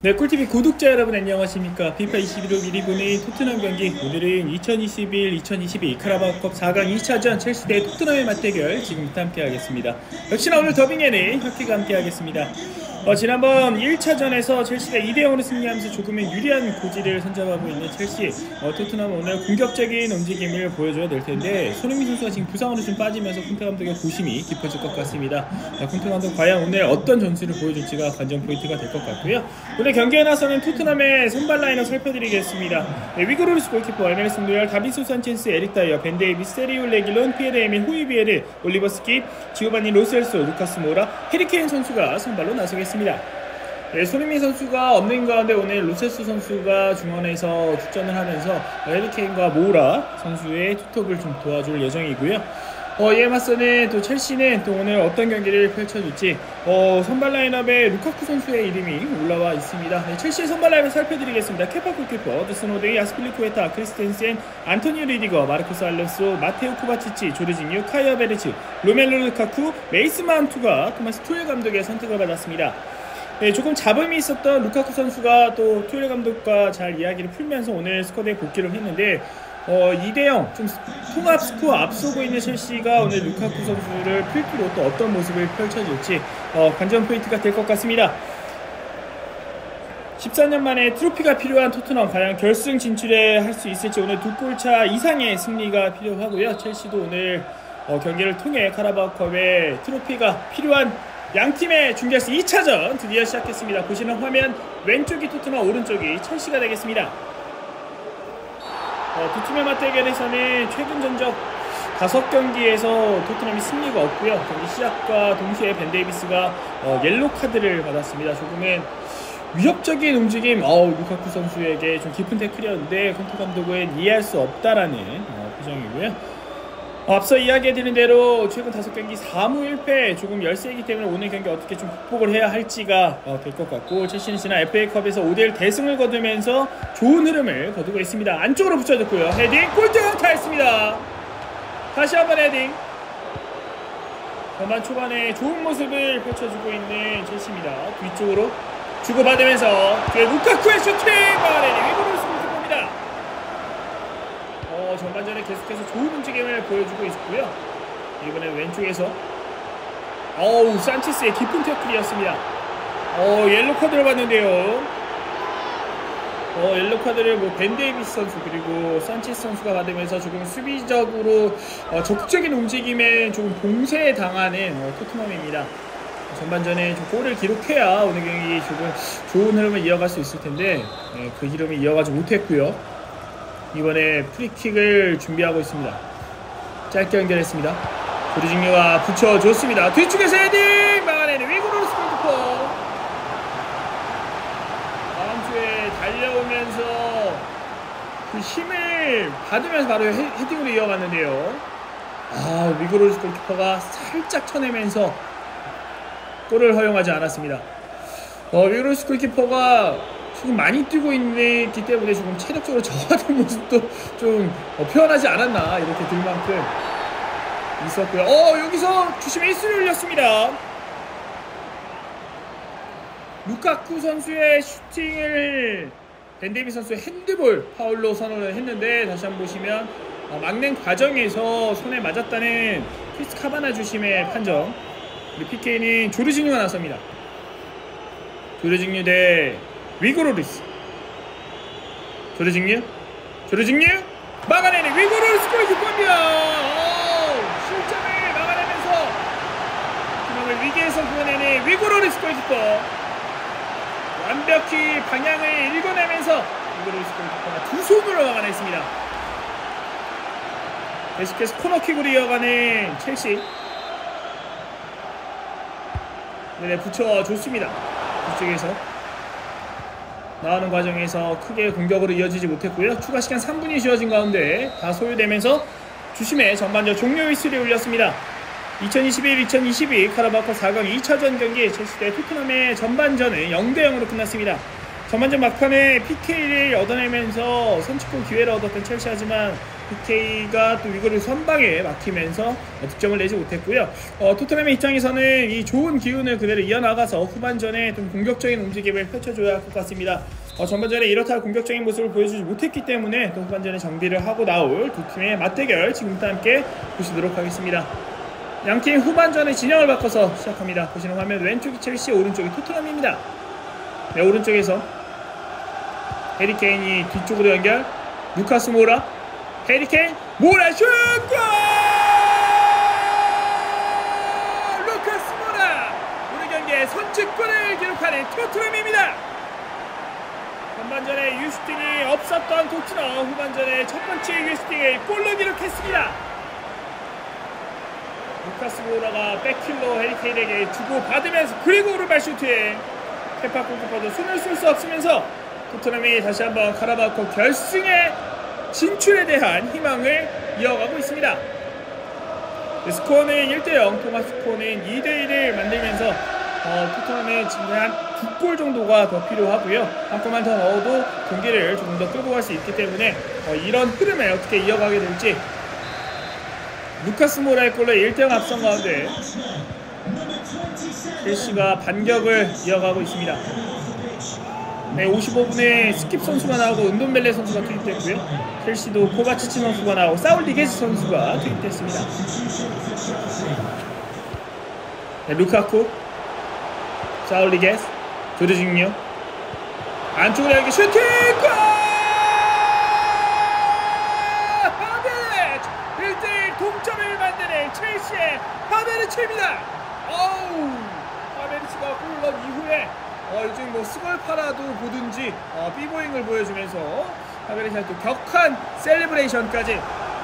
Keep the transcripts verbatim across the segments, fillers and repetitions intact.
네, 꿀티비 구독자 여러분 안녕하십니까. 피파 이십일로 미리 보는 토트넘 경기, 오늘은 이천이십일 이천이십이 카라바오컵 사 강 이 차전 첼시 대 토트넘의 맞대결 지금부터 함께 하겠습니다. 역시나 오늘 더빙에는 혁기가 함께 하겠습니다. 어, 지난번 일 차전에서 첼시가 이 대 영으로 승리하면서 조금은 유리한 고지를 선점하고 있는 첼시, 어, 토트넘은 오늘 공격적인 움직임을 보여줘야 될 텐데 손흥민 선수가 지금 부상으로 좀 빠지면서 콘테 감독의 고심이 깊어질 것 같습니다. 어, 콘테 감독 과연 오늘 어떤 전술을 보여줄지가 관전 포인트가 될 것 같고요. 오늘 경기에 나서는 토트넘의 선발 라인업 살펴드리겠습니다. 네, 위고 로리스 골키퍼, 에메르슨 로얄, 다빈손 산체스, 에릭 다이어, 벤 데이비스, 세리올 레길론, 피에르 에밀, 호이비에르, 올리버 스킵, 지오바니 로셀소, 루카스 모라, 해리케인 선수가 선발로 나서겠습니다. 네, 손흥민 선수가 없는 가운데 오늘 로셀소 선수가 중원에서 출전을 하면서 해리케인과 모우라 선수의 투톱을 좀 도와줄 예정이고요. 어, 이에 맞서는 또 첼시는 또 오늘 어떤 경기를 펼쳐줄지, 어, 선발 라인업에 루카쿠 선수의 이름이 올라와 있습니다. 네, 첼시의 선발 라인업 살펴드리겠습니다. 케파 골키퍼, 드스노데이, 아스필리쿠에타, 크리스텐센, 안토니오 리디거, 마르코스 알론소, 마테오 코바치치, 조르지뉴, 카이어 베르츠, 로멜로 루카쿠, 메이스 마운트가 토마스 투엘 감독의 선택을 받았습니다. 네, 조금 잡음이 있었던 루카쿠 선수가 또 투엘 감독과 잘 이야기를 풀면서 오늘 스쿼드에 복귀를 했는데, 어, 이 대 영 좀 통합 스코어 앞서고 있는 첼시가 오늘 루카쿠 선수를 필두로 또 어떤 모습을 펼쳐줄지 어, 관전 포인트가 될 것 같습니다. 십사 년 만에 트로피가 필요한 토트넘, 과연 결승 진출에 할 수 있을지. 오늘 두 골차 이상의 승리가 필요하고요. 첼시도 오늘 어, 경기를 통해 카라바오컵의 트로피가 필요한 양팀의 준결승 이 차전 드디어 시작했습니다. 보시는 화면 왼쪽이 토트넘, 오른쪽이 첼시가 되겠습니다. 어, 두 팀의 맞대결에서는 최근 전적 다섯 경기에서 토트넘이 승리가 없고요. 경기 시작과 동시에 벤 데이비스가 어, 옐로 카드를 받았습니다. 조금은 위협적인 움직임, 어, 루카쿠 선수에게 좀 깊은 태클이었는데 콘테 감독은 이해할 수 없다라는 어, 표정이고요. 어, 앞서 이야기해드린 대로 최근 다섯 경기 사 무 일 패, 조금 열세이기 때문에 오늘 경기 어떻게 좀 극복을 해야 할지가 어, 될 것 같고, 첼시는 지난 에프에이컵에서 오 대 일 대승을 거두면서 좋은 흐름을 거두고 있습니다. 안쪽으로 붙여줬고요. 헤딩, 골대가 타했습니다. 다시 한번 헤딩. 전반 초반에 좋은 모습을 펼쳐주고 있는 첼시입니다. 뒤쪽으로 주고받으면서 뒤에 루카쿠의 슈팅! 바레니 위고를 승리합니다. 어, 전반전에 계속해서 좋은 움직임을 보여주고 있고요. 이번에 왼쪽에서 어우, 산체스의 깊은 태클이었습니다. 어, 옐로 카드를 봤는데요. 어, 옐로 카드를 뭐 벤 데이비스 선수 그리고 산체스 선수가 받으면서 조금 수비적으로 어, 적극적인 움직임에 조금 봉쇄당하는 어, 토트넘입니다. 전반전에 좀 골을 기록해야 오늘 경기 조금 좋은 흐름을 이어갈 수 있을 텐데, 네, 그 흐름을 이어가지 못했고요. 이번에 프리킥을 준비하고 있습니다. 짧게 연결했습니다. 조르징요가 붙여줬습니다. 뒤쪽에서 헤딩! 막아내는 위고 로리스 골키퍼. 다음 주에 달려오면서 그 힘을 받으면서 바로 헤, 헤딩으로 이어갔는데요. 아, 위고 로리스 골키퍼가 살짝 쳐내면서 골을 허용하지 않았습니다. 어, 위고 로리스 골키퍼가 지금 많이 뛰고 있기 때문에 조금 체력적으로 저하된 모습도 좀 어, 표현하지 않았나 이렇게 들 만큼 있었고요. 어, 여기서 주심의 일수를 올렸습니다. 루카쿠 선수의 슈팅을 벤 데이비스 선수의 핸드볼 파울로 선언을 했는데, 다시 한번 보시면 어, 막는 과정에서 손에 맞았다는 크리스 카바나 주심의 판정. 우리 피케이는 조르징유가 나섭니다. 조르징유 대 위고 로리스. 조르징유, 조르징유 막아내는 위고 로리스 골키퍼입니다. 실점을 막아내면서 팀을 위기에서 구해내는 위고 로리스 골키퍼. 완벽히 방향을 읽어내면서 위고 로리스 골키퍼가 두 손으로 막아냈습니다. 계속해서 코너킥으로 이어가는 첼시. 네, 붙여줬습니다. 뒤쪽에서 나오는 과정에서 크게 공격으로 이어지지 못했고요. 추가 시간 삼 분이 주어진 가운데 다 소요되면서 주심의 전반전 종료 휘슬이 울렸습니다. 이천이십일 이천이십이 카라바오컵 사 강 이 차전 경기 첼시 대 토트넘의 전반전은 영 대 영으로 끝났습니다. 전반전 막판에 피케이를 얻어내면서 선취골 기회를 얻었던 첼시, 하지만 피케이가 또 이거를 선방에 막히면서 득점을 내지 못했고요. 어, 토트넘의 입장에서는 이 좋은 기운을 그대로 이어나가서 후반전에 좀 공격적인 움직임을 펼쳐줘야 할 것 같습니다. 어, 전반전에 이렇다 공격적인 모습을 보여주지 못했기 때문에 또 후반전에 정비를 하고 나올 두 팀의 맞대결 지금부터 함께 보시도록 하겠습니다. 양팀 후반전의 진영을 바꿔서 시작합니다. 보시는 화면 왼쪽이 첼시, 오른쪽이 토트넘입니다. 네, 오른쪽에서 해리케인이 뒤쪽으로 연결, 루카스 모라, 해리케인, 모라 슛! 골! 루카스 모라! 오늘 경기에 선취골을 기록하는 토트넘입니다. 전반전에 유슈팅이 없었던 토트넘, 후반전에 첫 번째 유슈팅을 골로 기록했습니다. 루카스 모라가 백힐로 해리케인에게 주고 받으면서 그리고 오른발 슈팅, 케파 골키퍼도 손을 쓸 수 없으면서 토트넘이 다시 한번 카라바오컵 결승에 진출에 대한 희망을 이어가고 있습니다. 스코어는 일 대 영, 토마스 스코어는 이 대 일을 만들면서 어, 토트넘의 지금 한 두 골 정도가 더 필요하고요. 한 골만 더 넣어도 경기를 조금 더 끌고 갈 수 있기 때문에 어, 이런 흐름을 어떻게 이어가게 될지. 루카스 모라의 골로 일 대 영 앞선 가운데 첼시가 반격을 이어가고 있습니다. 네, 오십오 분에 스킵 선수가 나오고 은돈벨레 선수가 투입됐고요. 첼시도 코바치치 선수가 나오고 사울 리게스 선수가 투입됐습니다. 네, 루카쿠, 사울 리게스, 조르징요 안쪽으로 여기 슈팅! 골! 하베르츠! 일 대 일 동점을 만드는 첼시의 하베르츠입니다. 어우, 하베르츠가 골 넣은 이후에 어, 요즘 뭐 스걸파라도 보든지 어, 비보잉을 보여주면서 하베르츠가 또 격한 셀리브레이션까지.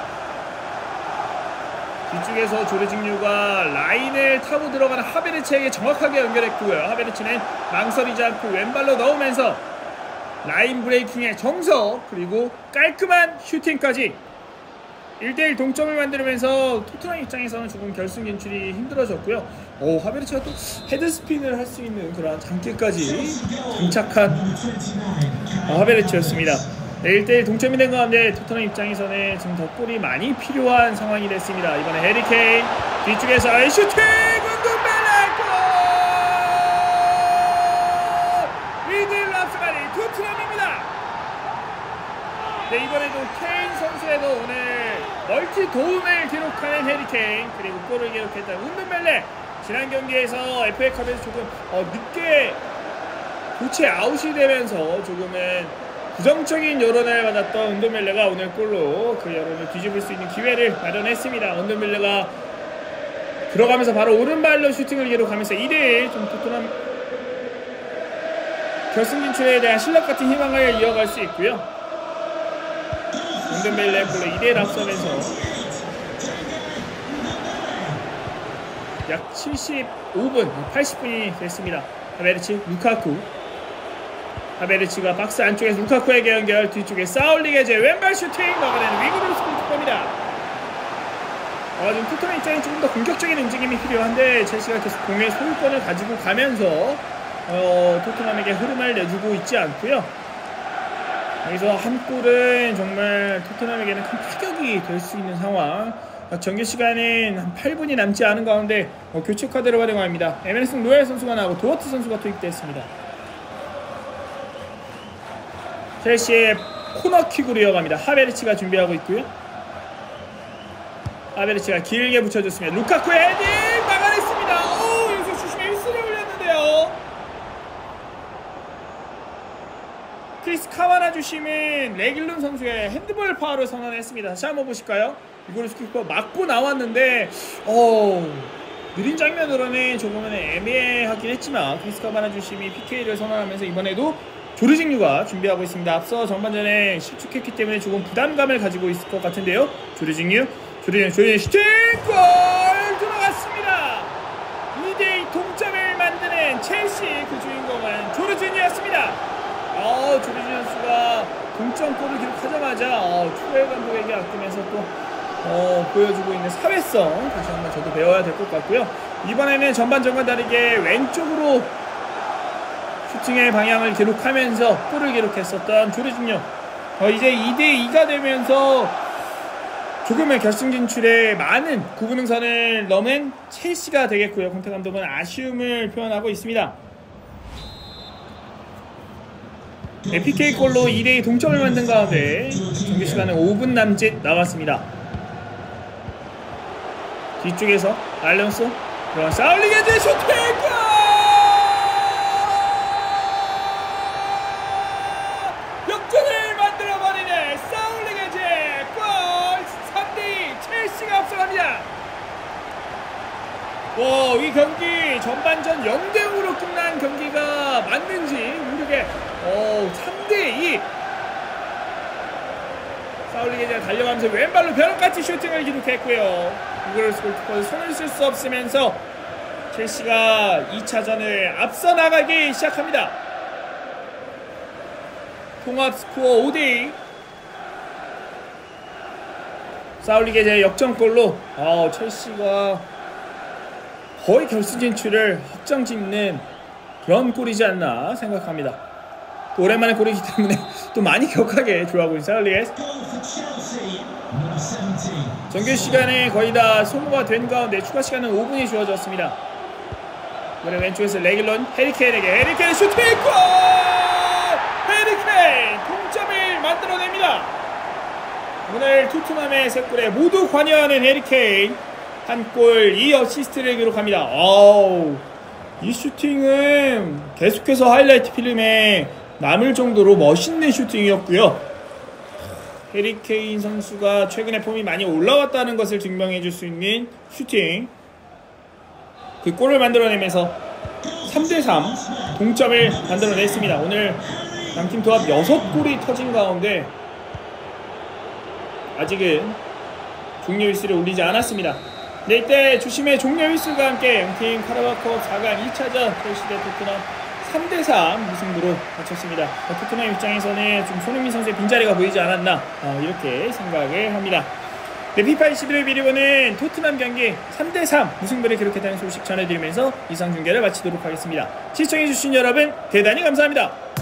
뒤쪽에서 조르징류가 라인을 타고 들어가는 하베르츠에게 정확하게 연결했고요. 하베르츠는 망설이지 않고 왼발로 넣으면서 라인 브레이킹의 정석, 그리고 깔끔한 슈팅까지 일 대 일 동점을 만들면서 토트넘 입장에서는 조금 결승 진출이 힘들어졌고요. 오, 하베르츠가 또 헤드스핀을 할 수 있는 그런 장기까지 장착한 어, 하베르츠였습니다. 네, 일 대 일 동점이 된 가운데 토트넘 입장에서는 지금 더 골이 많이 필요한 상황이 됐습니다. 이번에 해리케인 뒤쪽에서 슈팅! 은돈벨레 골! 이 대 일로 앞서가는 토트넘입니다. 네, 이번에도 케인 선수에도 오늘 멀티 도움을 기록하는 해리케인, 그리고 골을 기록했던 은돈벨레. 지난 경기에서 에프에이컵에서 조금 어, 늦게 교체 아웃이 되면서 조금은 부정적인 여론을 받았던 은돈벨레가 오늘 골로 그 여론을 뒤집을 수 있는 기회를 마련했습니다. 은돈벨레가 들어가면서 바로 오른발로 슈팅을 기록하면서 이 대 일 좀 토트넘 결승 진출에 대한 실력 같은 희망을 이어갈 수 있고요. 은돈벨레 골로 이 대 일 앞서면서 약 칠십오 분, 팔십 분이 됐습니다. 하베르츠, 루카쿠. 하베르츠가 박스 안쪽에서 루카쿠에게 연결, 뒤쪽에 사울리게제 왼발 슈팅 막아내는 위그루스 골키퍼입니다. 어, 지금 토트넘 입장에 조금 더 공격적인 움직임이 필요한데 첼시가 계속 공의 소유권을 가지고 가면서 어, 토트넘에게 흐름을 내주고 있지 않고요. 여기서 한 골은 정말 토트넘에게는 큰 타격이 될 수 있는 상황. 정규 시간은 한 팔 분이 남지 않은 가운데 어, 교체 카드를 활용합니다. 에메르슨 로얄 선수가 나오고 도어트 선수가 투입됐습니다. 첼시의 코너킥으로 이어갑니다. 하베르츠가 준비하고 있고요. 하베르츠가 길게 붙여줬습니다. 루카쿠의 헤딩 막아냈습니다. 오, 여기서 주심에 휘슬을 올렸는데요. 크리스 카와나 주심은 레길룬 선수의 핸드볼 파울을 선언했습니다. 다시 한번 보실까요? 이거를 스키퍼 맞고 나왔는데 어, 느린 장면으로는 조금은 애매하긴 했지만 크리스 카와나 주심이 피케이를 선언하면서 이번에도 조르징류가 준비하고 있습니다. 앞서 전반전에 실축했기 때문에 조금 부담감을 가지고 있을 것 같은데요. 조르징류, 조르징류, 조르징류 슈팅! 골! 들어갔습니다. 이 대 이 동점을 만드는 첼시, 그 주인공은 조르징류였습니다. 어, 조르징류 선수가 동점골을 기록하자마자 어, 추가열 감독에게 아끼면서 또 어, 보여주고 있는 사회성 다시 한번 저도 배워야 될 것 같고요. 이번에는 전반전과 다르게 왼쪽으로 슈팅의 방향을 기록하면서 골을 기록했었던 조르지뉴. 어, 이제 이 대 이가 되면서 조금의 결승 진출에 많은 구분응선을 넘은 첼시가 되겠고요. 콘테 감독은 아쉬움을 표현하고 있습니다. 피케이 골로 이 대 이 동점을 만든 가운데 정규 시간은 오 분 남짓 남았습니다. 뒤쪽에서 알론소, 사울리게즈 슈팅! 골! 역전을 만들어버리는 사울리게즈 골! 삼 대 이 첼시가 앞서갑니다. 와, 이 경기 전반전 영 대 영으로 끝난 경기가 맞는지 모르게 오, 삼 대 이. 사울리게즈가 달려가면서 왼발로 벼락같이 슈팅을 기록했고요. 이글스 골키퍼 손을 쓸 수 없으면서 첼시가 이 차전을 앞서 나가기 시작합니다. 통합 스코어 오 대 이. 사울리게즈의 역전골로 어, 첼시가 거의 결승 진출을 확정 짓는 그런 골이지 않나 생각합니다. 또 오랜만에 골이기 때문에 또 많이 격하게 좋아하고 있는 사울리게즈. 정규 시간에 거의 다 소모가 된 가운데 추가 시간은 오 분이 주어졌습니다. 이번에 왼쪽에서 레길론 해리케인에게 해리케인 슈팅 골! 해리케인 동점을 만들어냅니다. 오늘 토트넘의 세 골에 모두 관여하는 해리케인 한 골 이 어시스트를 기록합니다. 오우, 이 슈팅은 계속해서 하이라이트 필름에 남을 정도로 멋있는 슈팅이었고요. 해리케인 선수가 최근에 폼이 많이 올라왔다는 것을 증명해 줄 수 있는 슈팅. 그 골을 만들어내면서 삼 대 삼 동점을 만들어냈습니다. 오늘 양팀 도합 여섯 골이 터진 가운데 아직은 종료 휘슬을 울리지 않았습니다. 네, 이때 주심의 종료 휘슬과 함께 양팀 카라바오컵 사 강 이 차전 첼시 대 토트넘 삼 대 삼 무승부로 마쳤습니다. 토트넘 입장에서는 좀 손흥민 선수의 빈자리가 보이지 않았나 어, 이렇게 생각을 합니다. 네, 피파 이십일 미리보는 토트넘 경기 삼 대 삼 무승부를 기록했다는 소식 전해드리면서 이상 중계를 마치도록 하겠습니다. 시청해주신 여러분 대단히 감사합니다.